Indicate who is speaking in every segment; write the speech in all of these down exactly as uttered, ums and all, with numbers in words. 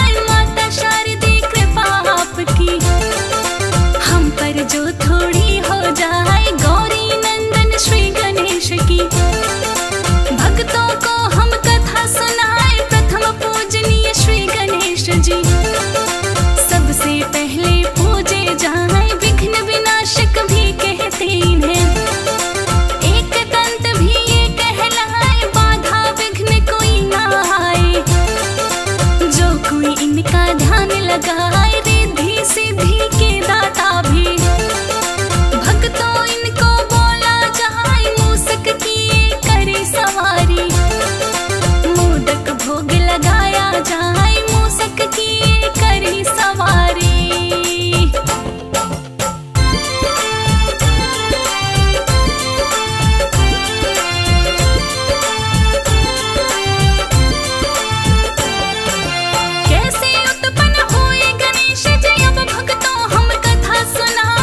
Speaker 1: जाए माता शारदे कृपा आपकी, हम पर जो थोड़ी हो जाए गौरी नंदन श्री गणेश की। भक्तों को हम कथा सुनाए प्रथम पूजनीय श्री गणेश जी, सबसे पहले पूजे जाए विघ्न विनाशक भी कहते इन्हें। एक दंत भी ये कहलाए बाधा विघ्न कोई ना आए, जो कोई इनका ध्यान लगाए रिद्धि सिद्धि के दाता भी। भक्तों इनको बोला जाए मूसक किए करे सवारी, मोदक भोग लगाया जाए मूसक किए करे सवारी। कैसे उत्पन्न हुए गणेश जी अब भक्तों हम कथा सुना,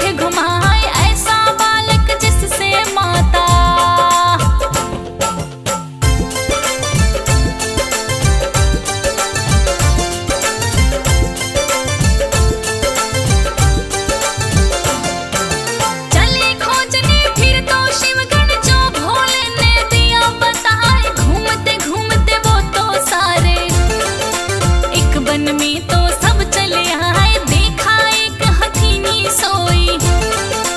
Speaker 1: घुमाए, ऐसा बालक जिससे माता चले खोजने। फिर तो शिवगण जो भोले ने दिया बताए, घूमते घूमते वो तो सारे एक वन में तो सब चले आए। देखा एक हथीनी सोई,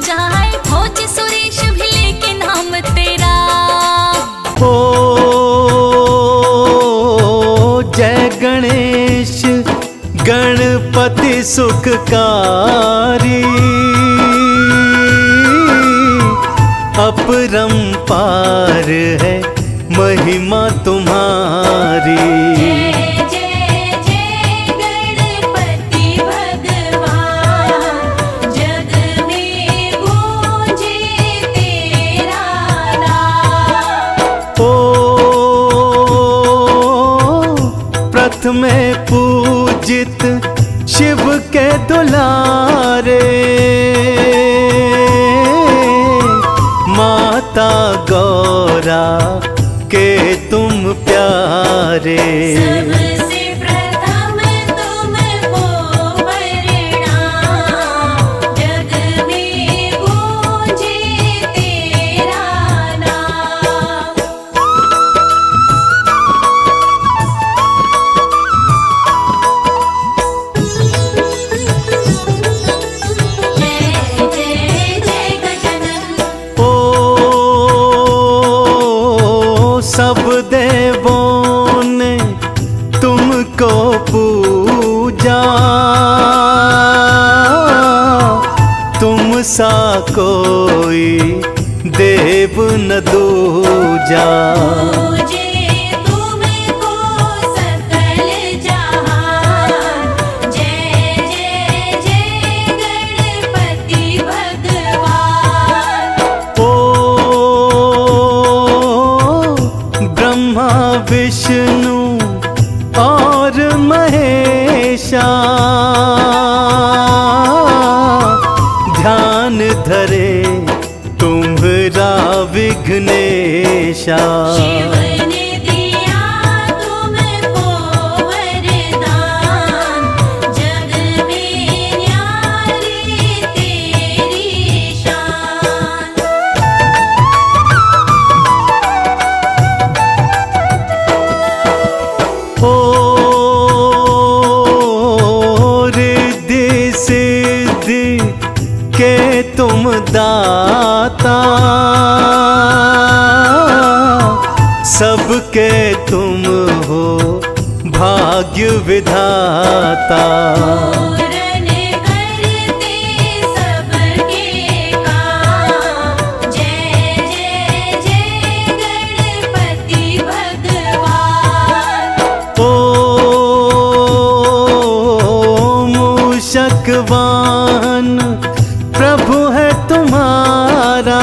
Speaker 1: जाए, भोज सुरेश भी लेके नाम तेरा।
Speaker 2: ओ जय गणेश गणपति सुखकारी, अपरंपार है महिमा तुम्हारी।
Speaker 1: जय जय जय गणपति भगवान, जग में गूंजे तेरा नाम।
Speaker 2: ओ प्रथमे पूजित शिव के दुलारे, माता गौरा के तुम प्यारे।
Speaker 1: सबसे प्रथम तुमको प्रणाम, जग में गूंजे तेरा नाम। जय जय जय गजानन।
Speaker 2: ओ सब देवों ने तुमको पूजा, तुम सा कोई देव न दूजा।
Speaker 1: पूजे तुमको सकल जहान, जय जय जय गणपति भगवान।
Speaker 2: ओ ब्रह्मा विष्णु और महेशा, ध्यान धरे तुम्हारा विघ्नेशा।
Speaker 1: शिव ने दिया तुमको वरदान, जग में न्यारी तेरी शान।
Speaker 2: ओ रिद्धि सिद्धि के तुम दाता, सबके तुम हो भाग्य विधाता।
Speaker 1: पूरन करते सबके काम, जय जय जय गणपति भगवान।
Speaker 2: ओ मूषक वाहन प्रभु है तुम्हारा,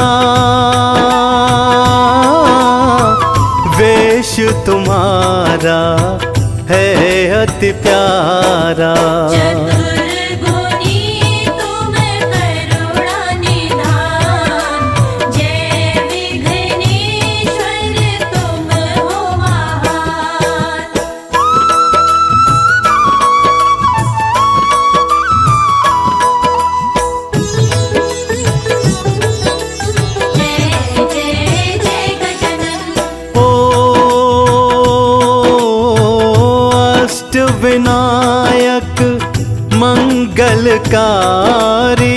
Speaker 2: वेश तुम्हारा है अति प्यारा।
Speaker 1: चतुर्गुणी तुम करुणा निधान, जय विघ्नेश्वर तुम हो महान। जय जय जय गजानन।
Speaker 2: ओ अष्ट विनायक मंगलकारी,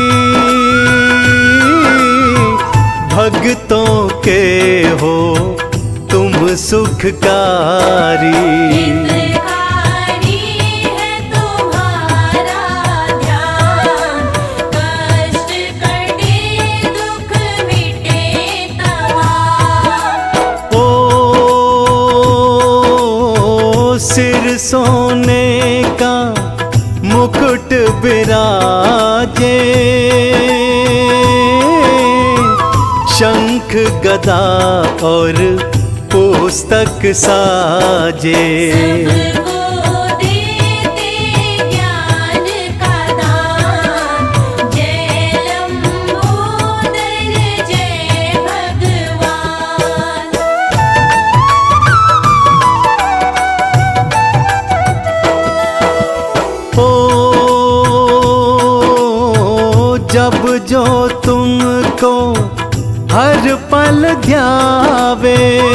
Speaker 2: भक्तों के हो तुम सुखकारी।
Speaker 1: हितकारी है तुम्हारा ध्यान, कष्ट कटे दुख मिटे तमाम।
Speaker 2: ओ सिर सोने का मुकुट विराजे, शंख गदा और पुस्तक साजे।
Speaker 1: सबको देते ज्ञान का दान, जय लंबोदर जय भगवान।
Speaker 2: ओ जब जो तुमको हर पल ध्यावे,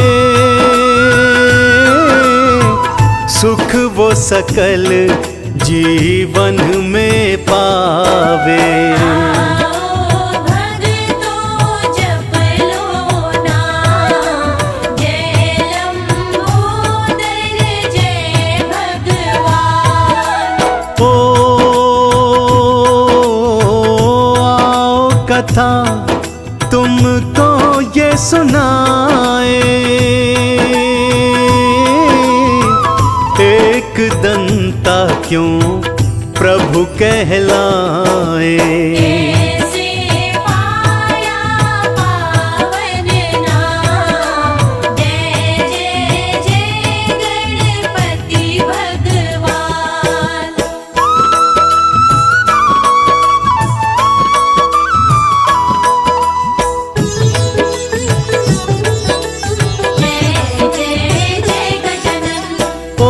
Speaker 2: सुख वो सकल जीवन में पावे।
Speaker 1: आओ
Speaker 2: कथा तुमको ये सुनाए, एक दंता क्यों प्रभु कहलाए।
Speaker 1: ऐसे पाया पावन नाम, जय जय जय गणपति भगवान। जय जय जय गजानन।
Speaker 2: ओ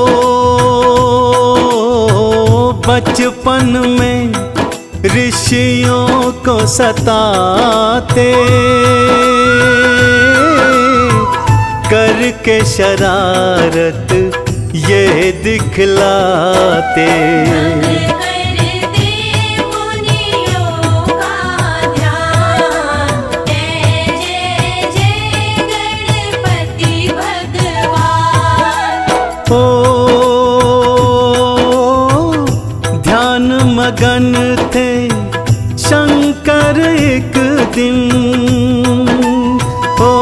Speaker 2: बचपन में ऋषियों को सताते, करके शरारत ये दिखलाते। मगन थे शंकर एक दिन, ओ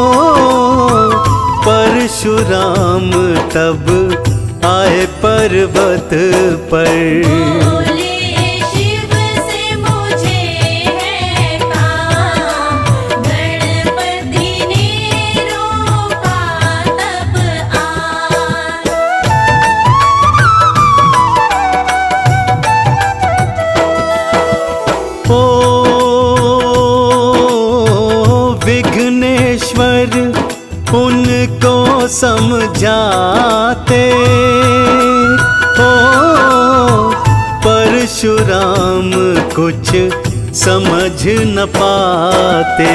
Speaker 2: परशुराम तब आए पर्वत पर।
Speaker 1: बोले शिव से मुझे है काम, गणपति ने रोका तब आन।
Speaker 2: ओ विघ्नेश्वर उनको समझाते, ओ परशुराम कुछ समझ न पाते।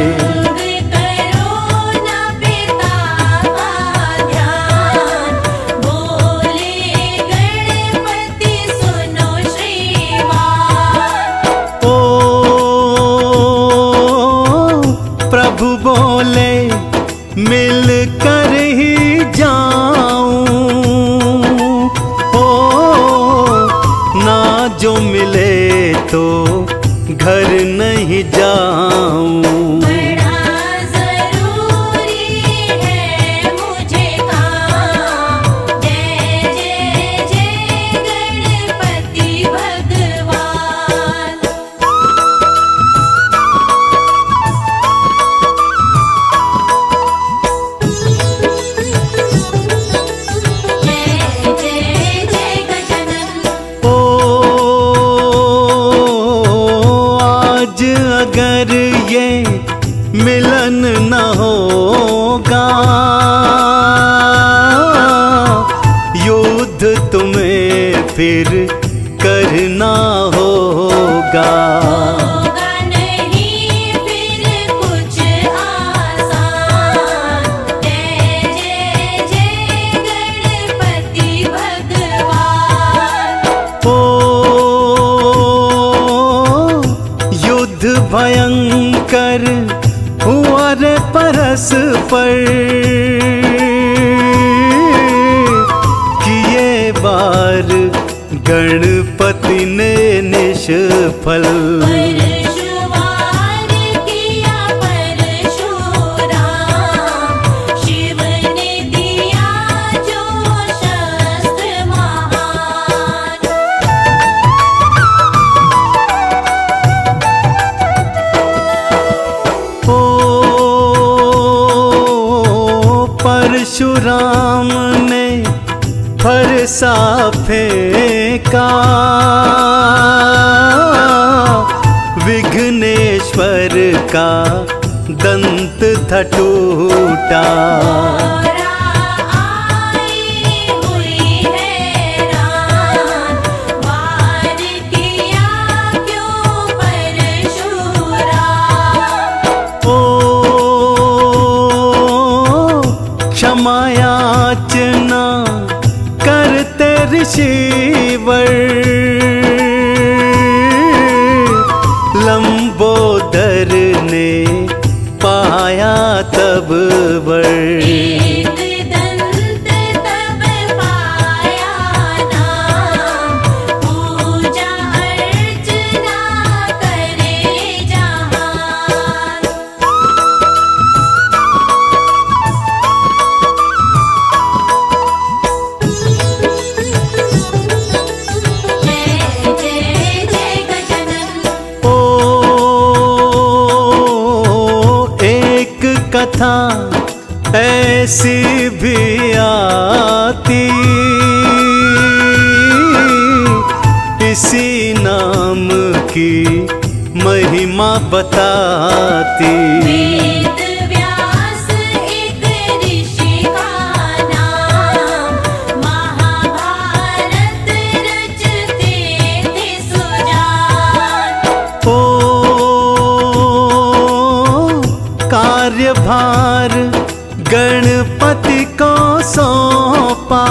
Speaker 2: प्रभु बोले मिल कर ही जाऊं, ओ ना जो मिले तो घर नहीं जाऊं। अगर ये मिलन न होगा, युद्ध तुम्हें फिर करना होगा।
Speaker 1: होगा नहीं फिर कुछ आसान, जय जय जय गणपति भगवान।
Speaker 2: भयंकर हुआ रे परस्पर, किए बार गणपति ने निष्फल।
Speaker 1: परशुवार किया परशुराम, शिव ने दिया जो शस्त्र महान।
Speaker 2: परशुराम ने फरसा फेंका, विघ्नेश्वर का दंत था टूटा। क्षमायाचना करते ऋषिवर, लंबोदर ने पाया तब वर।
Speaker 1: पूजा अर्चना करे जा
Speaker 2: था ऐसी भी आती, इसी नाम की महिमा बताती।
Speaker 1: वेद व्यास एक ऋषि का नाम, महाभारत रचते थे सुजान।
Speaker 2: ओ कार्यभार गणपति को सौंपा,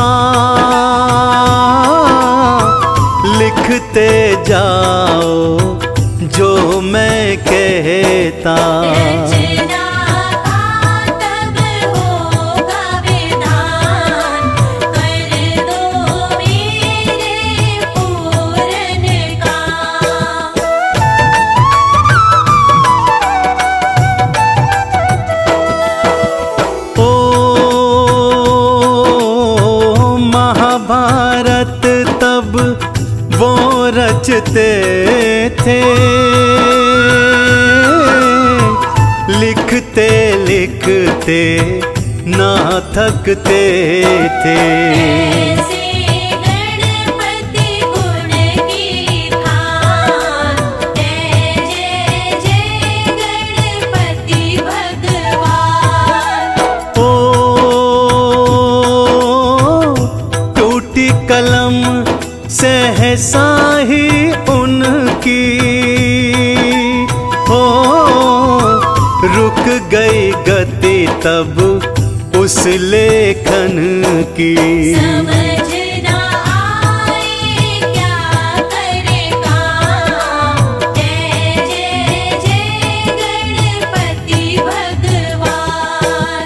Speaker 2: लिखते जाओ जो मैं कहता।
Speaker 1: रचना का तब होगा विधान, कर दो मेरे पूरन काम।
Speaker 2: ओ महाभारत तब वो रचते थे, लिखते लिखते ना थकते थे।
Speaker 1: ऐसे गणपति गुण की खान, जय जय जय गणपति भगवान।
Speaker 2: ओ टूटी कलम सहसा ही उनकी, हो रुक गई गति तब उस लेखन की।
Speaker 1: समझ ना आए क्या करे काम, जय जय जय गणपति भगवान।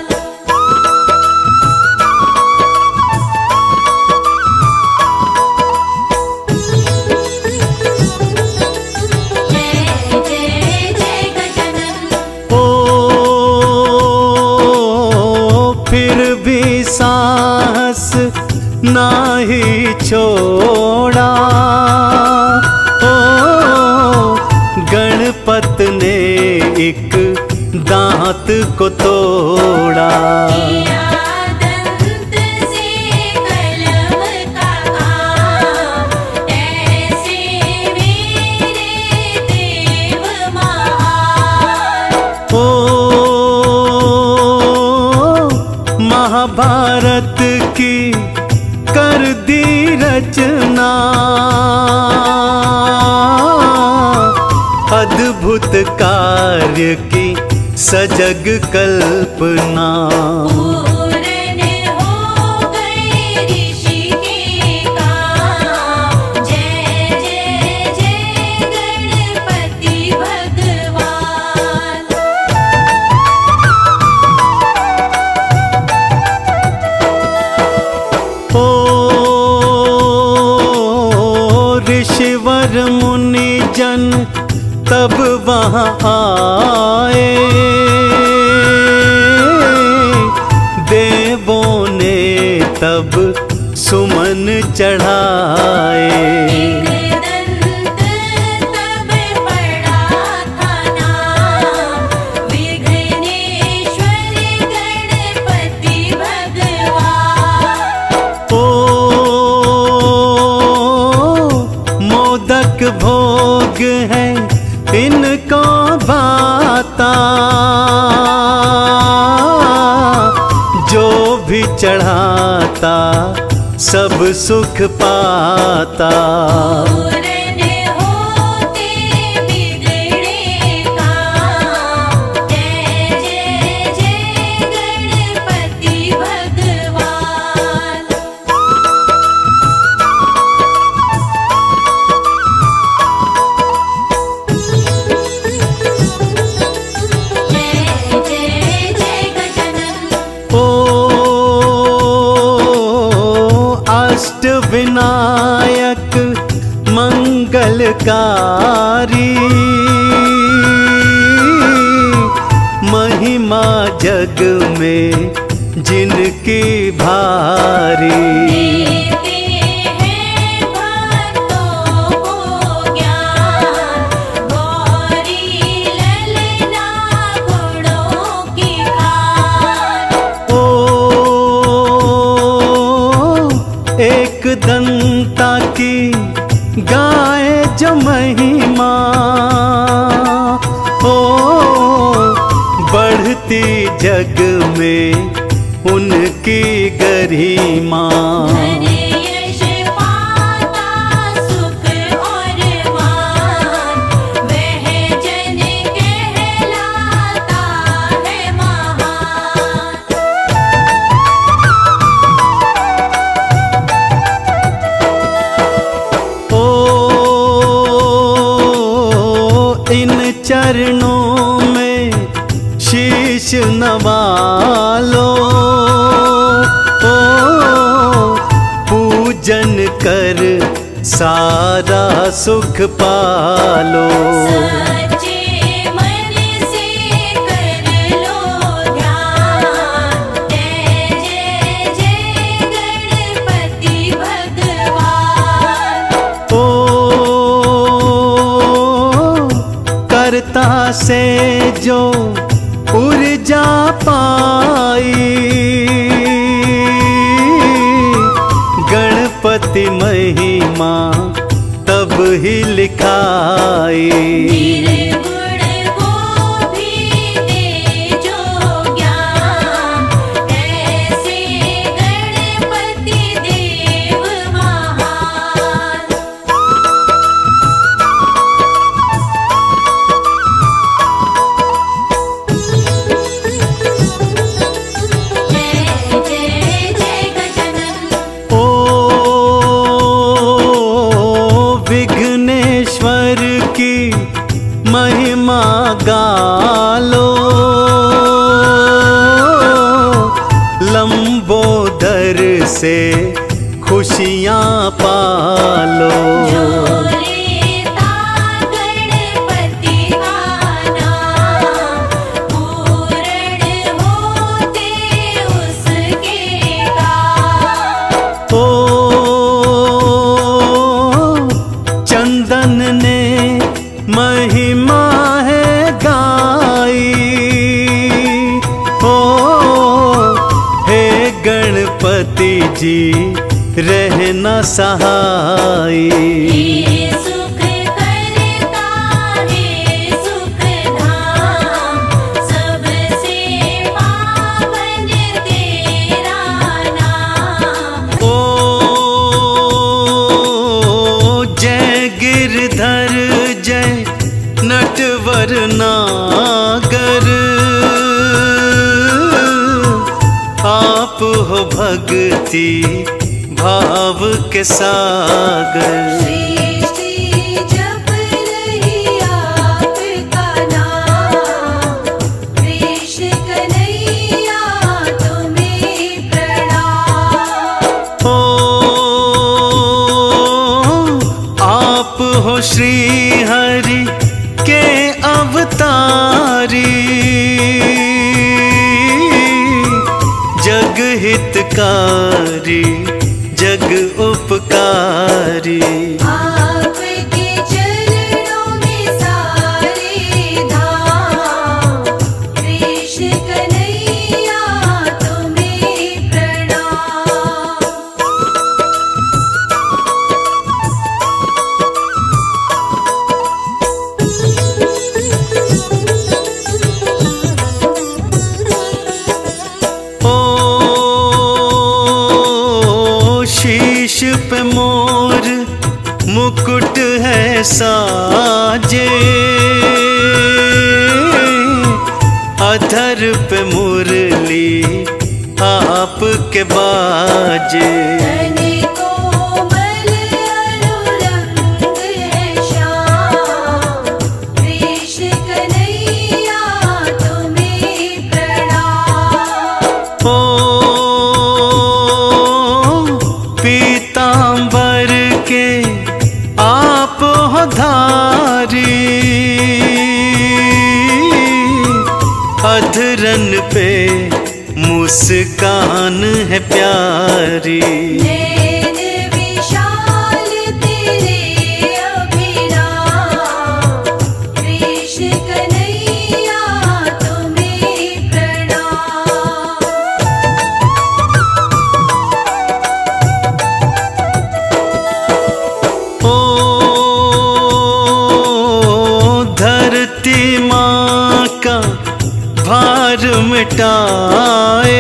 Speaker 1: जय जय जय गजानन।
Speaker 2: ओ फिर भी साहस नाही छोड़ा, ओ गणपत ने एक दांत को तोड़ा।
Speaker 1: किया दंत से कलम का काम, ऐसे मेरे देव महान।
Speaker 2: ओ महाभारत की कर दी रचना, अद्भुत कार्य की सजग कल्पना।
Speaker 1: पूरन हो गए ऋषि के काम, जय जय जय गणपति भगवान।
Speaker 2: ओ ऋषिवर मुनि जन तब वहाँ आए, देवों ने तब सुमन चढ़ाए।
Speaker 1: दंत तब पड़ा था नाम, विघ्नेश्वर गणपति भगवान।
Speaker 2: ओ मोदक भोग है इनको भाता, जो भी चढ़ाता सब सुख पाता।
Speaker 1: पूरन होते बिगड़े काम, जय जय जय गणपति भगवान। जय जय जय गजानन।
Speaker 2: ओ अष्ट विनायक मंगलकारी, महिमा जग में जिनकी भारी।
Speaker 1: देते हैं भक्तों को ज्ञान, गौरी ललना गुणों की खान।
Speaker 2: गणपति जग में उनकी गरिमा।
Speaker 1: धन यश पाता सुख और मान, वह जन कहलाता है महान।
Speaker 2: ओ इन चरणों में शीश नवा लो, ओ पूजन कर सारा सुख पालो।
Speaker 1: सच्चे मन से कर लो ध्यान, जय जय जय गणपति भगवान।
Speaker 2: ओ कर्ता से जो ऊर्जा पाई, गणपति महिमा तब ही लिखाई।
Speaker 1: निर्गुण को भी दे जो ज्ञान, ऐसे गणपति देव महान। जय जय जय गजानन।
Speaker 2: ओ विघ्नेश्वर की महिमा गालो, लंबोदर से खुशियाँ पालो।
Speaker 1: जो लेता गणपति का नाम, पूर्ण होते उसके काम।
Speaker 2: ओ चंदन ने महिमा है गाई, ओ हे गणपति जी रहना सहाय।
Speaker 1: हे सुख करता है सुख धाम, सबसे पावन तेरा नाम।
Speaker 2: ओ जय गिरधर जय नटवर नागर, आप हो भक्ति भाव के सागर।
Speaker 1: सृष्टि जप रही आपका नाम, कृष्ण कन्हैया तुम्हें प्रणाम।
Speaker 2: ओ आप हो श्री हरि के अवतारी, जग हितकारी जग उपकारी।
Speaker 1: आपके चरणों में सारे धाम, कृष्ण कन्हैया तुम्हें प्रणाम।
Speaker 2: शीश पे मोर मुकुट है साजे, अधर पे मुरली आपके बाजे।
Speaker 1: तन कोमल अनुरंग है श्याम, कृष्ण कन्हैया तुम्हें प्रणाम।
Speaker 2: ओ पीतांबर के आप हो धारी, अधरन पे मुस्कान है प्यारी।
Speaker 1: नैन विशाल तेरे अभिराम, कृष्ण कन्हैया तुम्हें प्रणाम।
Speaker 2: ओ धरती माँ का भार मिटाए,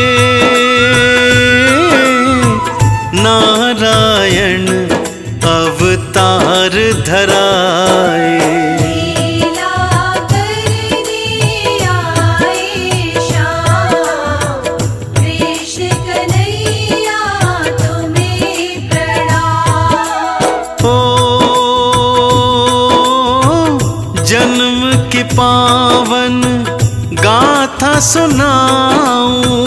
Speaker 2: नारायण अवतार धराए। पावन गाथा सुनाऊं,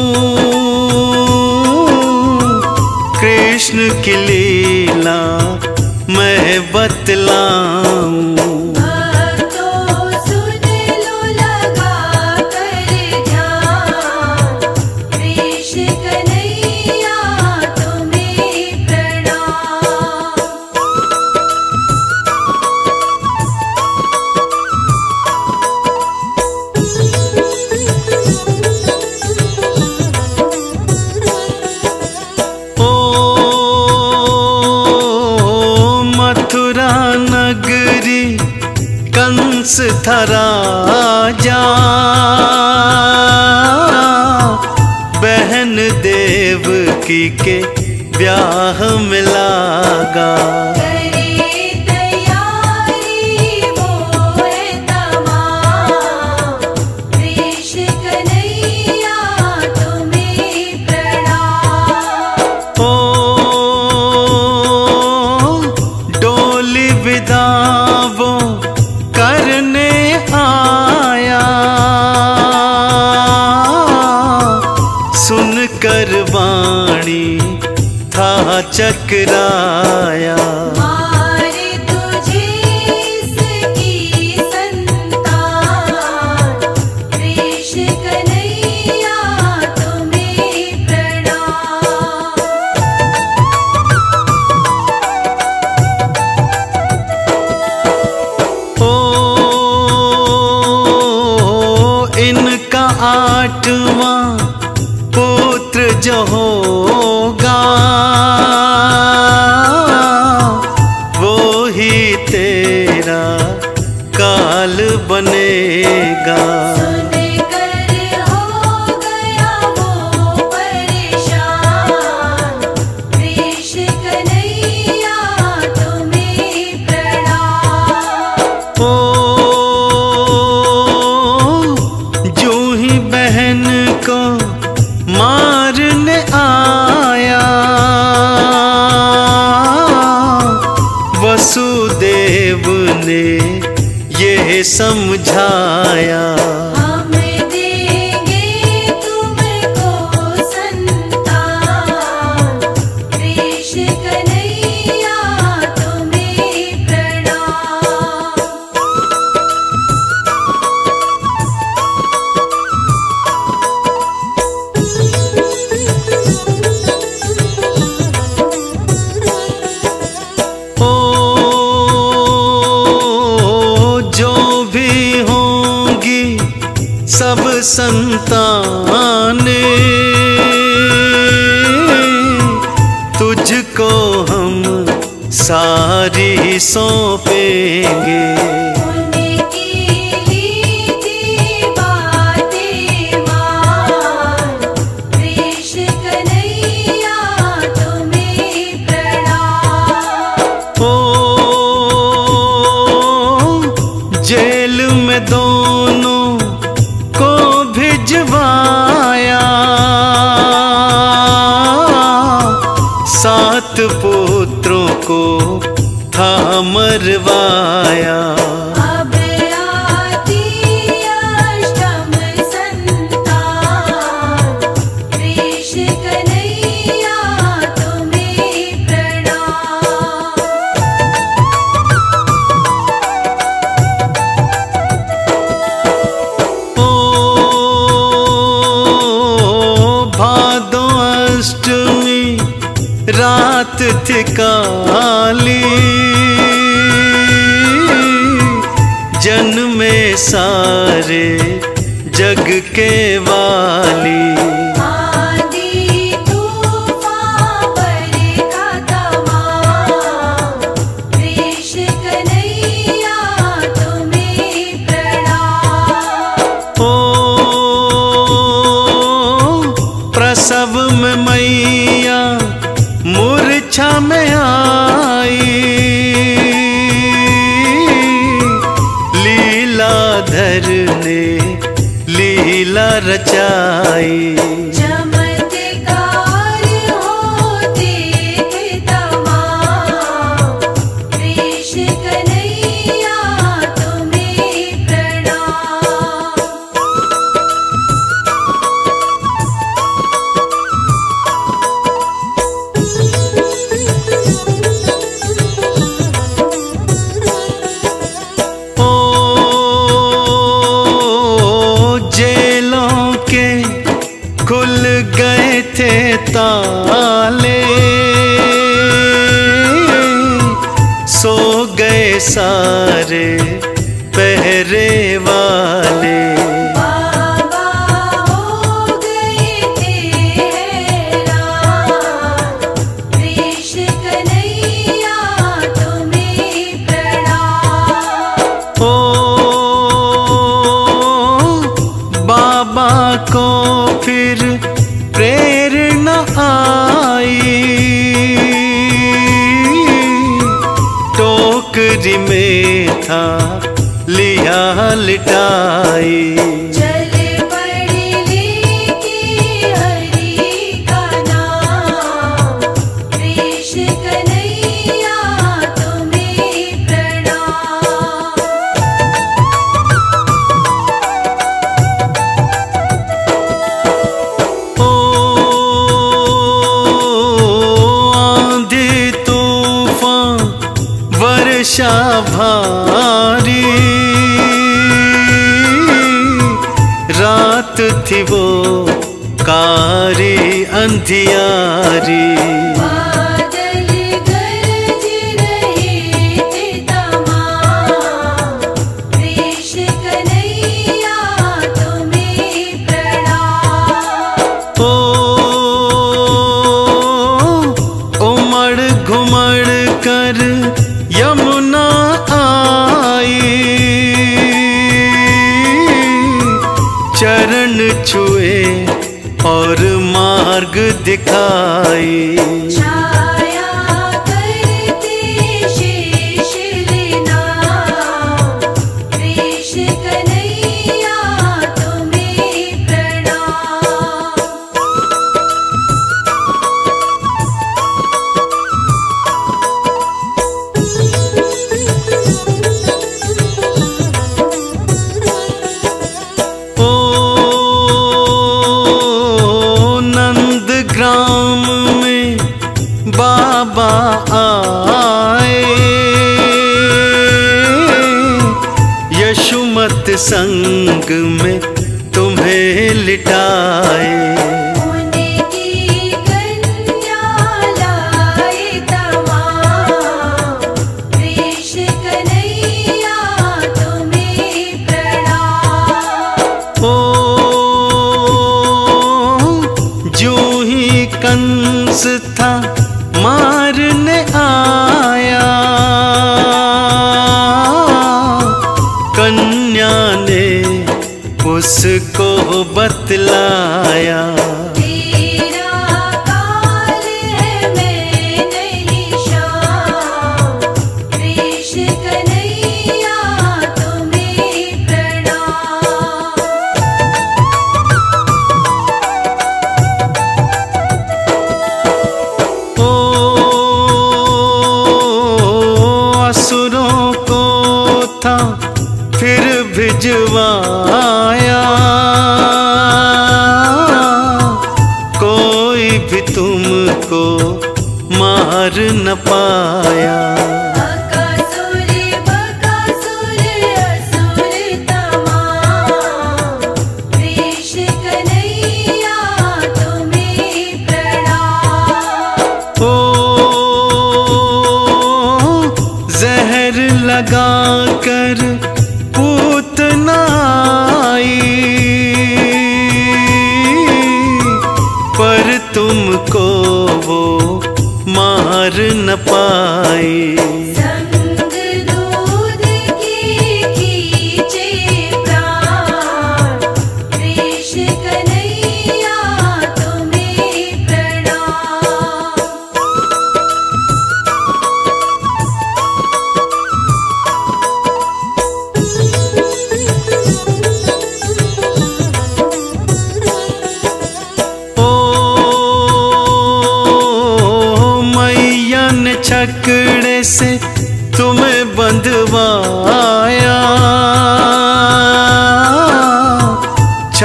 Speaker 2: कृष्ण की लीला मैं बतलाऊं। कंस था राजा, बहन देवकी के ब्याह में लागा। वाणी था चकराया,
Speaker 1: मारे तुझे इसकी संतान, कृष्ण कन्हैया तुम्हें प्रणाम।
Speaker 2: ओ इनका आठवां पुत्र जो होगा, वो ही तेरा काल बनेगा।
Speaker 1: सुनकर हो गया वो परेशान, कृष्ण कन्हैया तुम्हें प्रणाम।
Speaker 2: ओ जो ही बहन को मारने आया, वसुदेव ने ये समझाया।
Speaker 1: हम देंगे तुमको संतान, कृष्ण कन्हैया तुम्हें प्रणाम।
Speaker 2: सब संताने तुझको हम सारी सौंपेंगे। जेल में दोनों को भिजवाया, सात पुत्रों को था मरवाया।
Speaker 1: अब आती अष्टम संतान, कृष्ण कन्हैया तुम्हें प्रणाम।
Speaker 2: रात थी काली, जन्मे सारे जग के वाली। ओ लीलाधर ने लीला रचाई।
Speaker 1: चमत्कार होते थे तमाम, कृष्ण कन्हैया तुम्हें प्रणाम।
Speaker 2: खुल गए थे ताले, सो गए सारे पहरे वाले।
Speaker 1: बाबा हो गए थे हैरान, कृष्ण कन्हैया तुम्हें प्रणाम।
Speaker 2: ओ बाबा को फिर प्रेरणा आई, टोकरी में था लिया लिटाई।
Speaker 1: चल पड़े लेके हरि का नाम, कृष्ण कन्हैया तुम्हें प्रणाम।
Speaker 2: वर्षा भारी रात थी वो कारी अंधियारी।
Speaker 1: बादल गरज रहे थे तमाम, कृष्ण कन्हैया तुम्हें प्रणाम।
Speaker 2: ओ उमड़ घुमड़ कर यमुना आई, चरण छुए और मार्ग दिखाई।
Speaker 1: छाया करते शेष लेना, कृष्ण कन्हैया तुम्हें प्रणाम।
Speaker 2: ग्राम में बाबा आए, यशुमत संग में तुम्हें लिटाए।
Speaker 1: उनकी कन्या लाए तमाम, कृष्ण कन्हैया तुम्हें प्रणाम।
Speaker 2: ओ जूं ही कंस था मारने आया, कन्या ने उसको बतलाया।
Speaker 1: तेरा काल है मैं नहीं शाम, कृष्ण कन्हैया तुम्हें प्रणाम।
Speaker 2: असुरों को था फिर भिजवाया, कोई भी तुमको मार न पाया।
Speaker 1: बकासुर बकासुर असुर तमाम, कृष्ण कन्हैया तुम्हें प्रणाम।
Speaker 2: ओ जहर लगा कर पूतना आई, पर तुमको वो मार न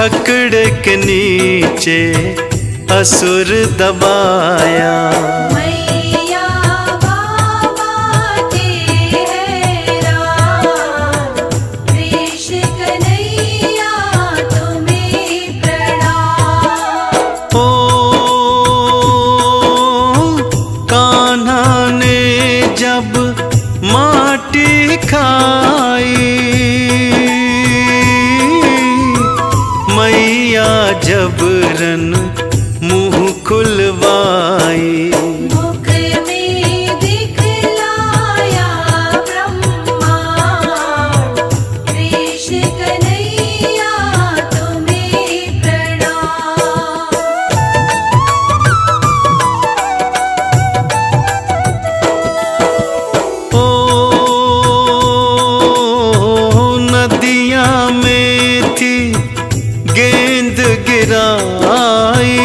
Speaker 2: छकड़ के नीचे असुर दबाया।
Speaker 1: मैया बाबा तेरा कृष्ण कन्हैया तुम्हें प्रणाम।
Speaker 2: ओ कान्हा ने जब माटी खाई, मैया जबरन मुँह खुलवाई।
Speaker 1: मुख में दिखलाया ब्रह्मांड, कृष्ण कन्हैया तुम्हें प्रणाम।
Speaker 2: ओ नदिया में थी गेंद गिराई,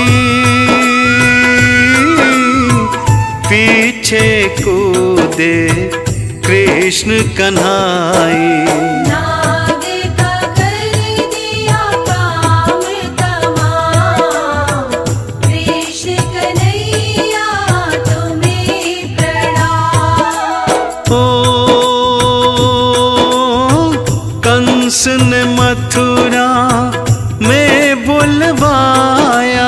Speaker 2: पीछे कूदे कृष्ण कन्हाई।
Speaker 1: नाग का कर दिया काम तमाम, कृष्ण कन्हैया तुम्हें प्रणाम।
Speaker 2: ओ कंस ने मथुरा में बुलवाया,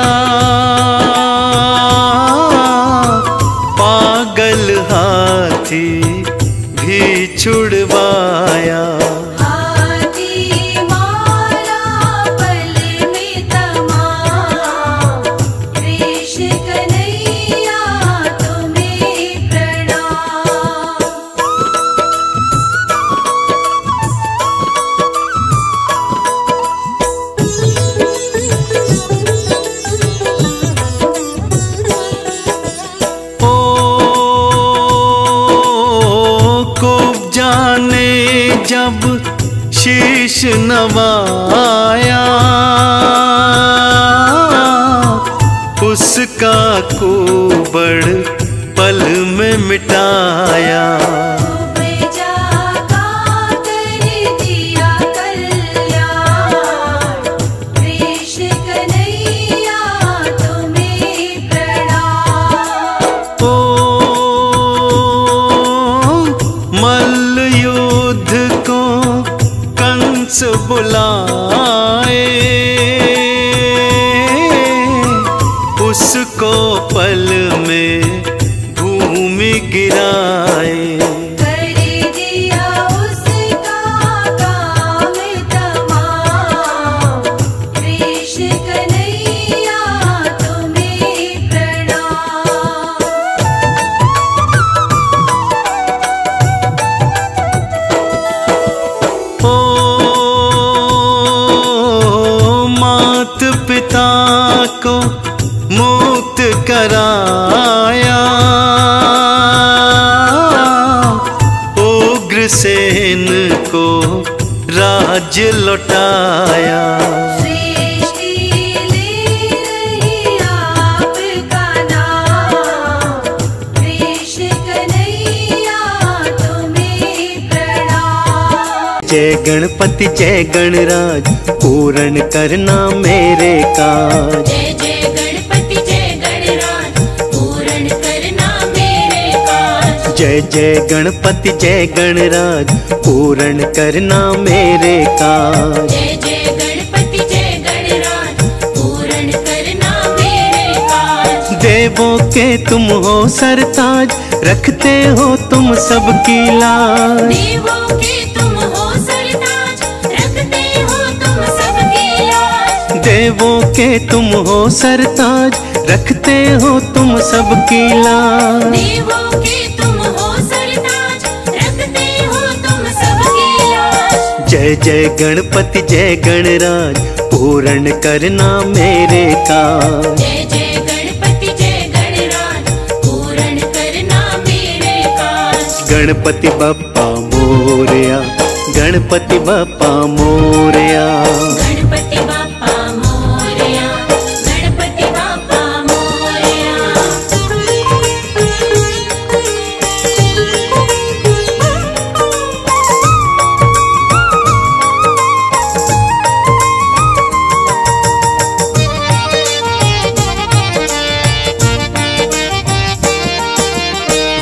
Speaker 2: पागल हाथी भी छुड़वाया।
Speaker 1: हाथी मारा पल में तमाम, कृष्ण कन्हैया तुम्हें प्रणाम।
Speaker 2: जब शीश नवाया, उसका कुबड़ पल में मिटाया।
Speaker 1: कृष्ण कन्हैया तुम्हें प्रणाम।
Speaker 2: ओ मल्ल युद्ध को कंस बुलाए, उसको पल में भूमि गिराए।
Speaker 1: कर दिया उसका काम तमाम, कृष्ण कन्हैया तुम्हें प्रणाम।
Speaker 2: मात पिता को मुक्त कराया, उग्रसेन को राज लौटाया।
Speaker 1: सृष्टि ले रही आपका नाम, कृष्ण कन्हैया तुम्हें प्रणाम।
Speaker 2: जय गणपति जय गणराज, पूर्ण करना मेरे काज।
Speaker 1: जय जय गणपति जय गणराज, पूर्ण करना मेरे काज।
Speaker 2: जय जय गणपति जय गणराज, पूर्ण करना मेरे काज।
Speaker 1: जय जय गणपति जय गणराज, पूर्ण करना मेरे काज।
Speaker 2: देवों के तुम हो सरताज, रखते हो तुम सबकी लाज।
Speaker 1: देवों के तुम हो सरताज, रखते हो तुम सबकी लाज।
Speaker 2: देवों के तुम हो सरताज, रखते हो तुम सबकी लाज।
Speaker 1: देवों के तुम हो सरताज, रखते हो तुम सबकी लाज।
Speaker 2: जय जय गणपति जय गणराज, पूर्ण करना मेरे काज।
Speaker 1: जय जय गणपति जय गणराज, पूर्ण करना मेरे काज।
Speaker 2: गणपति बप्पा मोरया, गणपति बप्पा मोरया।
Speaker 1: गणपति बाप्पा मोरया, गणपति बाप्पा मोरया।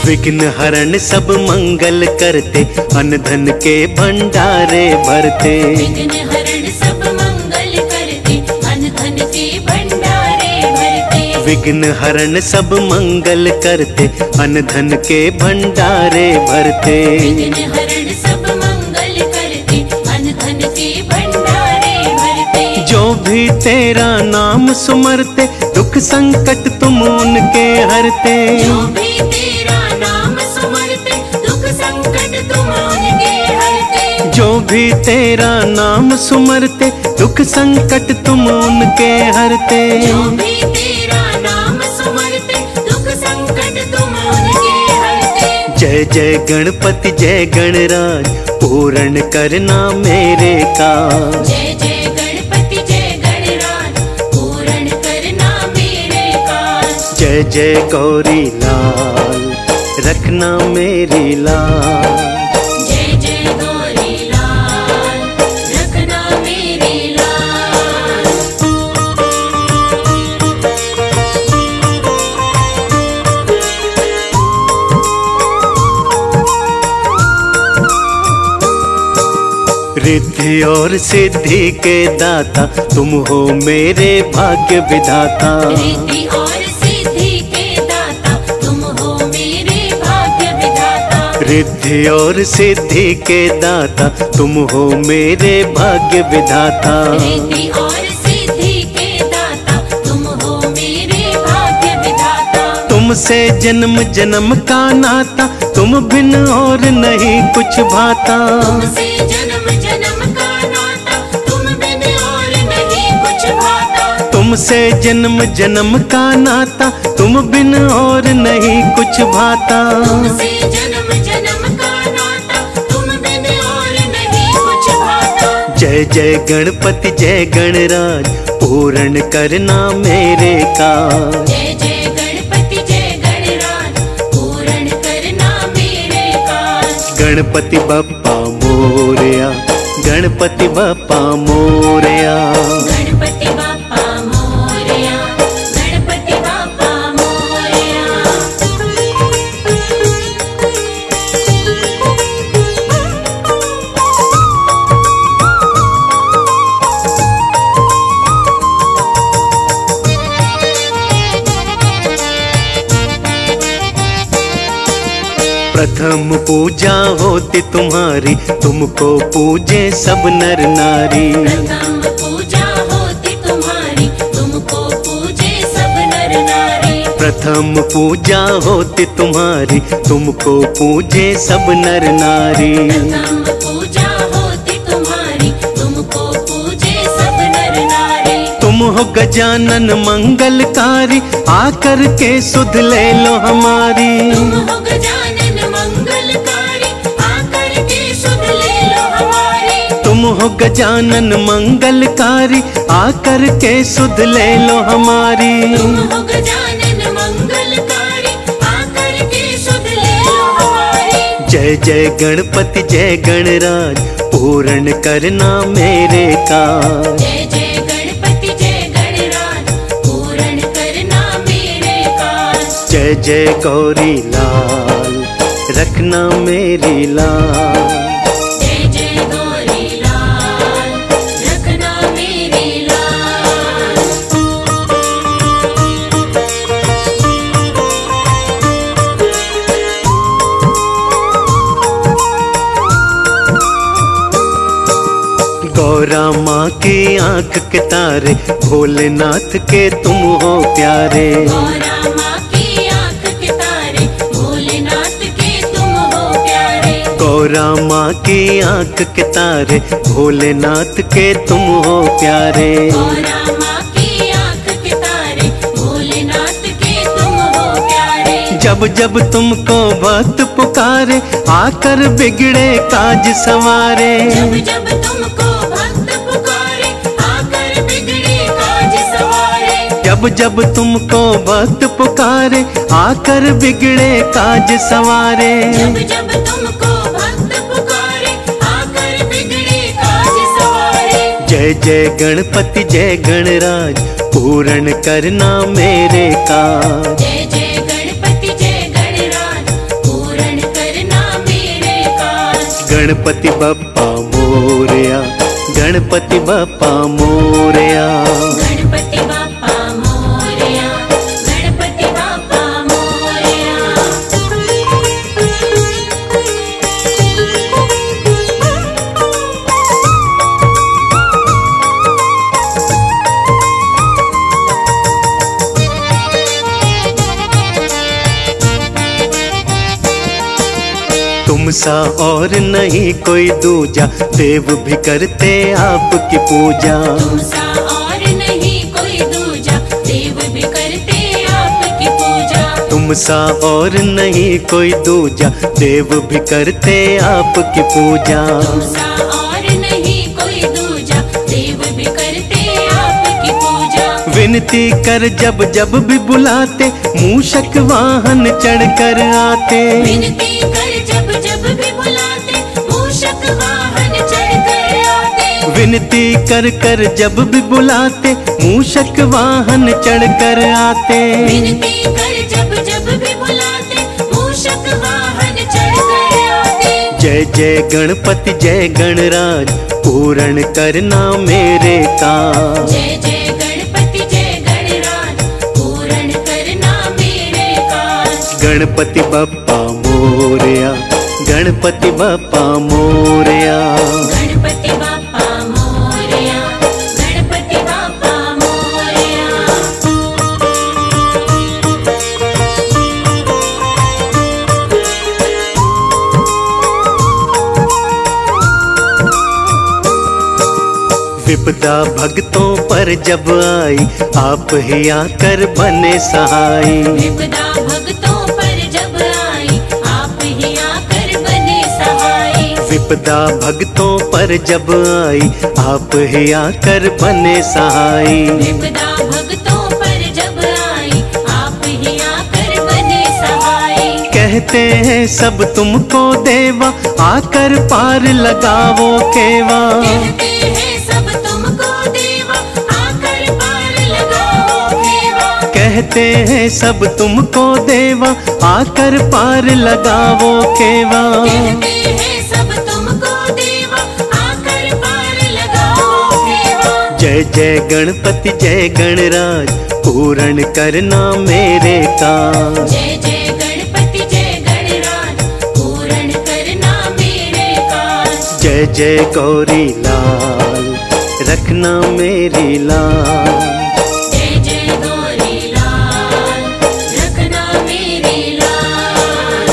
Speaker 2: विघ्न हरण सब मंगल करते, अन्न धन के भंडारे भरते।
Speaker 1: विघ्न हरण सब मंगल करते, अन्न धन के भंडारे भरते।
Speaker 2: विघ्न हरण सब मंगल करते, अन्न धन के भंडारे भरते।
Speaker 1: विघ्न हरण सब मंगल करते, अन्न धन के भंडारे भरते।
Speaker 2: जो भी तेरा नाम सुमरते, दुख संकट तुम उनके हरते।
Speaker 1: जो भी तेरा नाम सुमरते, दुख संकट तुम उनके हरते।
Speaker 2: जो भी तेरा नाम सुमरते, दुख संकट तुम उनके हरते।
Speaker 1: जो भी तेरा नाम सुमरते, दुख संकट तुम उनके हरते।
Speaker 2: जय जय गणपति जय गणराज, पूर्ण करना मेरे काज।
Speaker 1: जय जय गणपति जय गणराज, पूर्ण करना मेरे काज।
Speaker 2: जय जय गौरी लाल, रखना मेरी लाज।
Speaker 1: जय जय गौरी लाल, रखना मेरी लाल।
Speaker 2: रिद्धि और सिद्धि के दाता, तुम हो मेरे भाग्य विधाता।
Speaker 1: रिद्धि और सिद्धि के दाता, तुम हो मेरे भाग्य विधाता।
Speaker 2: रिद्धि और सिद्धि के दाता, तुम हो मेरे भाग्य विधाता।
Speaker 1: रिद्धि और सिद्धि के दाता, तुम हो मेरे भाग्य विधाता।
Speaker 2: तुमसे जन्म जन्म का नाता, तुम बिन और नहीं कुछ भाता।
Speaker 1: तुमसे जन्म जन्म का नाता, तुम बिन और नहीं कुछ भाता।
Speaker 2: तुमसे जन्म जन्म का नाता, तुम बिन और नहीं कुछ भाता।
Speaker 1: तुमसे जन्म जन्म का नाता, तुम बिन और नहीं कुछ भाता।
Speaker 2: जय जय गणपति जय गणराज, पूर्ण करना मेरे काज।
Speaker 1: जय जय गणपति जय गणराज, पूर्ण करना मेरे काज।
Speaker 2: गणपति बप्पा मोरया, गणपति बप्पा मोरया।
Speaker 1: गणपति बाप्पा मोरया, गणपति बाप्पा मोरया।
Speaker 2: प्रथम पूजा होती तुम्हारी, तुमको पूजे सब नर नारी।
Speaker 1: प्रथम पूजा होती तुम्हारी, तुमको पूजे सब नर नारी।
Speaker 2: प्रथम पूजा होती तुम्हारी, तुमको पूजे सब नर नारी।
Speaker 1: प्रथम पूजा होती तुम्हारी, तुमको पूजे सब नर नारी।
Speaker 2: तुम हो गजानन मंगलकारी, आकर के सुध ले लो हमारी।
Speaker 1: तुम हो गजानन मंगलकारी, आकर के सुध ले लो हमारी।
Speaker 2: तुम हो गजानन मंगलकारी, आकर के सुध ले लो हमारी।
Speaker 1: तुम हो गजानन मंगलकारी, आकर के सुध ले लो हमारी।
Speaker 2: जय जय गणपति जय गणराज, पूर्ण करना मेरे काज।
Speaker 1: जय जय गणपति जय गणराज, पूर्ण करना मेरे काज।
Speaker 2: जय जय गौरी लाल, रखना मेरी लाज।
Speaker 1: जय जय गौरी लाल, रखना मेरी लाल।
Speaker 2: गौरा माँ की आंख के तारे, भोलेनाथ के तुम हो प्यारे।
Speaker 1: गौरा माँ की आँख के तारे, भोलेनाथ के तुम हो प्यारे।
Speaker 2: गौरा माँ की आंख के तारे, भोलेनाथ के तुम हो प्यारे।
Speaker 1: गौरा माँ की आँख के तारे, भोलेनाथ के तुम हो प्यारे।
Speaker 2: जब जब तुमको भक्त पुकारे, आकर बिगड़े काज सवारे।
Speaker 1: जब जब तुमको भक्त पुकारे, आकर बिगड़े काज सवारे।
Speaker 2: जब जब तुमको भक्त पुकारे, आकर बिगड़े काज सवारे।
Speaker 1: जब जब तुमको भक्त पुकारे, आकर बिगड़े काज सवारे।
Speaker 2: जय जय गणपति जय गणराज, पूर्ण करना मेरे काज।
Speaker 1: जय जय गणपति जय गणराज,
Speaker 2: गणपति बप्पा मोरया, गणपति बप्पा मोरया।
Speaker 1: गणपति बाप्पा मोरया, गणपति बाप्पा मोरया।
Speaker 2: तुम सा और नहीं कोई दूजा, देव भी करते आपकी पूजा।
Speaker 1: तुम सा और नहीं कोई दूजा, देव भी करते आपकी पूजा।
Speaker 2: तुम सा और नहीं कोई दूजा, देव भी करते आपकी पूजा।
Speaker 1: तुम सा और नहीं कोई दूजा, देव भी करते आपकी पूजा।
Speaker 2: विनती कर जब जब भी बुलाते, मूषक वाहन चढ़ कर आते।
Speaker 1: विनती कर जब जब भी बुलाते, मूषक वाहन चढ़ कर आते।
Speaker 2: विनती कर कर जब भी बुलाते, मूषक वाहन चढ़ कर आते।
Speaker 1: विनती कर जब जब भी बुलाते, मूषक वाहन चढ़ कर आते।
Speaker 2: जय जय गणपति जय गणराज, पूर्ण करना मेरे काम।
Speaker 1: जय जय गणपति जय गणराज, पूर्ण करना मेरे काज।
Speaker 2: गणपति बप्पा मोरया, गणपति बप्पा मोरया।
Speaker 1: गणपति बाप्पा मोरया, गणपति बाप्पा मोरया।
Speaker 2: विपदा भक्तों पर जब आई, आप ही आकर बने सहाय।
Speaker 1: विपदा भक्तों पर जब आई, आप ही आकर बने सहाय।
Speaker 2: विपदा भक्तों पर जब आई, आप ही आकर बने सहाय।
Speaker 1: विपदा भक्तों पर जब आई, आप ही आकर बने सहाय।
Speaker 2: कहते हैं सब तुमको देवा, आकर पार लगावो केवा।
Speaker 1: कहते हैं सब तुमको देवा, आकर पार लगाओ केवा।
Speaker 2: कहते हैं सब तुमको देवा, आकर पार लगावो केवा।
Speaker 1: कहते हैं सब तुमको देवा, आकर पार लगाओ केवा।
Speaker 2: जय जय गणपति जय गणराज, पूर्ण करना मेरे काम।
Speaker 1: जय जय गणपति जय गणराज, पूर्ण करना मेरे काज।
Speaker 2: जय जय गौरी लाल, रखना मेरी लाल।
Speaker 1: जय जय गौरी लाल, रखना मेरी लाल।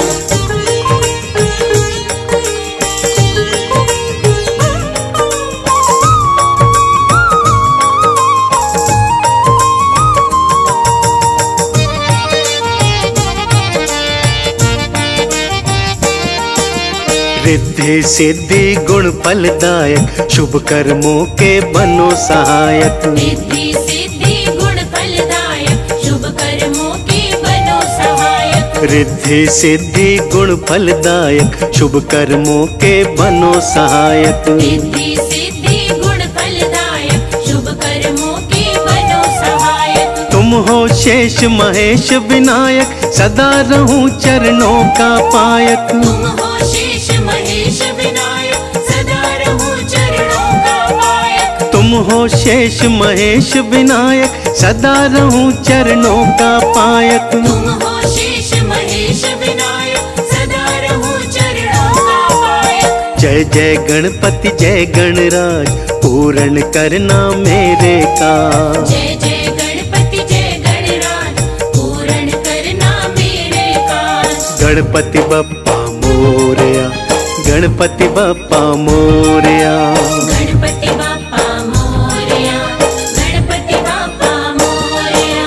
Speaker 2: रिद्धि सिद्धि गुण फलदायक, शुभ कर्मों के बनो सहायक।
Speaker 1: रिद्धि सिद्धि गुण फलदायक, शुभ कर्मों के बनो सहायक।
Speaker 2: रिद्धि सिद्धि गुण फलदायक, शुभ कर्मों के बनो सहायक।
Speaker 1: रिद्धि सिद्धि गुण फलदायक, शुभ कर्मों के बनो सहायक।
Speaker 2: तुम हो शेष महेश विनायक, सदा रहूं चरणों का पायक।
Speaker 1: तुम हो शेष महेश विनायक, सदा रहूं चरणों का पायक।
Speaker 2: तुम हो शेष महेश विनायक, सदा रहूं चरणों का पायक।
Speaker 1: तुम हो शेष महेश विनायक, सदा रहूं चरणों का पायक।
Speaker 2: जय जय गणपति जय गणराज, पूर्ण करना मेरे काम।
Speaker 1: जय जय गणपति जय गणराज, पूर्ण करना मेरे काज।
Speaker 2: गणपति बप्पा मोरया, गणपति बप्पा मोरया।
Speaker 1: गणपति बाप्पा मोरया, गणपति बाप्पा मोरया।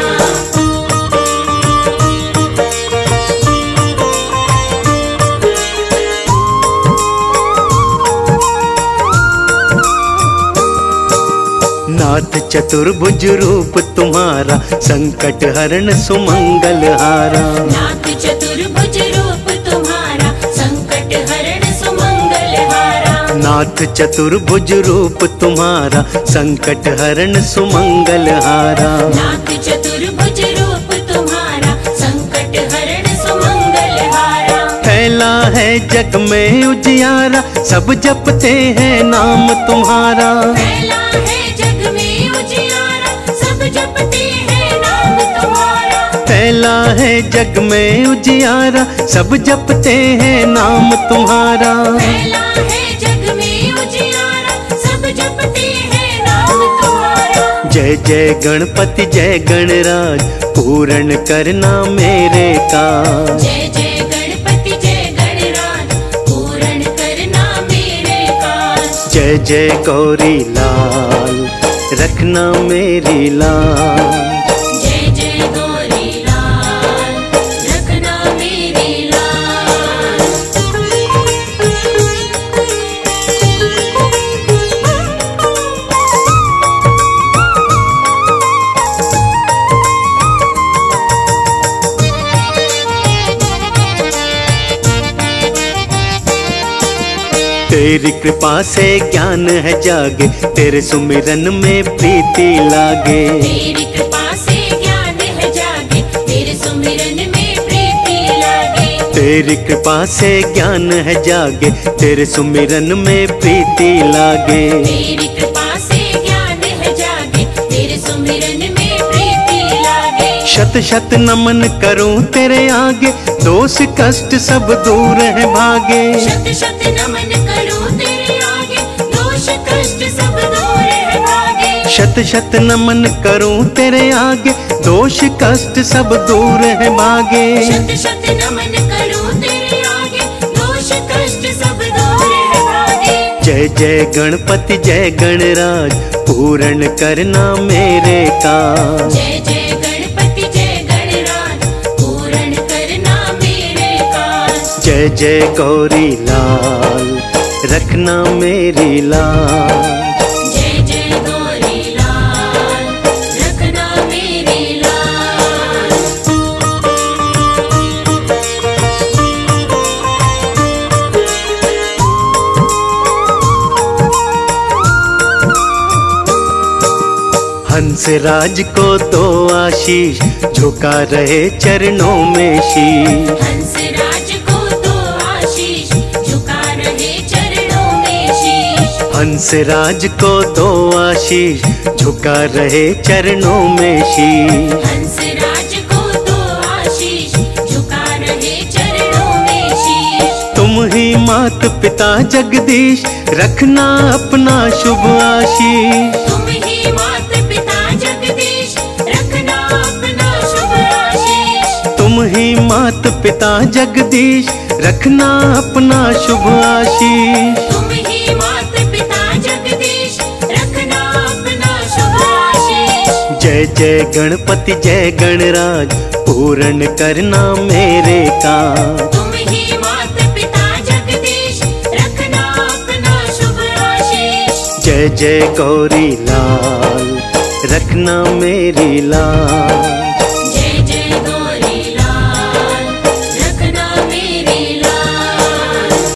Speaker 2: नाथ चतुर्भुज रूप तुम्हारा, संकट हरण सुमंगल हारा।
Speaker 1: नाथ चतुर्भुज रूप तुम्हारा, संकट हरण सुमंगल हारा।
Speaker 2: नाथ चतुर्भुज रूप तुम्हारा, संकट हरण सुमंगल हारा।
Speaker 1: नाथ चतुर्भुज रूप तुम्हारा, संकट हरण सुमंगल हारा।
Speaker 2: फैला है जग में उजियारा, सब जपते हैं नाम तुम्हारा।
Speaker 1: फैला है जग में उजियारा, सब जपते हैं नाम तुम्हारा।
Speaker 2: फैला है जग में उजियारा, सब जपते हैं नाम तुम्हारा।
Speaker 1: फैला है जग में उजियारा, सब जपते हैं नाम तुम्हारा।
Speaker 2: जय जय गणपति जय गणराज, पूर्ण करना मेरे काज।
Speaker 1: जय जय गणपति जय गणराज, पूर्ण करना मेरे काज।
Speaker 2: जय जय गौरी लाल, रखना मेरी लाज।
Speaker 1: जय जय गौरी लाल, रखना मेरी लाल।
Speaker 2: तेरी कृपा से ज्ञान है जागे, तेरे सुमिरन में प्रीति लागे।
Speaker 1: तेरी कृपा से ज्ञान है जागे, तेरे सुमिरन में प्रीति लागे।
Speaker 2: तेरी कृपा से ज्ञान है जागे, तेरे सुमिरन में प्रीति लागे।
Speaker 1: तेरी कृपा से ज्ञान है जागे, तेरे सुमिरन में प्रीति लागे।
Speaker 2: शत शत नमन करूं तेरे आगे, दोष कष्ट सब दूर है भागे।
Speaker 1: शत शत नमन करूं तेरे आगे, दोष कष्ट सब दूर है भागे।
Speaker 2: शत शत नमन करूं तेरे आगे, दोष कष्ट सब दूर है भागे।
Speaker 1: शत शत नमन करूं तेरे आगे, दोष कष्ट सब दूर है भागे।
Speaker 2: जय जय गणपति जय गणराज, पूर्ण करना मेरे काज।
Speaker 1: जय जय गणपति जय गणराज, पूर्ण करना मेरे काज।
Speaker 2: जय जय गौरी लाल, रखना मेरी लाज।
Speaker 1: जय जय गौरी लाल, रखना मेरी लाल।
Speaker 2: हंस राज को दो आशीष, झुका रहे चरणों में शीश।
Speaker 1: हंस राज को दो आशीष, झुका रहे चरणों में शीश।
Speaker 2: हंस राज को दो आशीष, झुका रहे चरणों में शीश।
Speaker 1: हंस राज को दो आशीष, झुका रहे चरणों में शीश।
Speaker 2: तुम ही मात पिता जगदीश, रखना अपना शुभ आशीष।
Speaker 1: तुम ही मात पिता जगदीश, रखना अपना शुभ आशीष।
Speaker 2: तुम ही मात पिता जगदीश, रखना अपना शुभ आशीष।
Speaker 1: तुम ही मात पिता जगदीश, रखना अपना शुभ आशीष।
Speaker 2: जय जय गणपति जय गणराज, पूर्ण करना मेरे काज।
Speaker 1: तुम ही मात पिता जगदीश, रखना अपना शुभ आशीष।
Speaker 2: जय जय गौरी लाल, रखना मेरी लाज।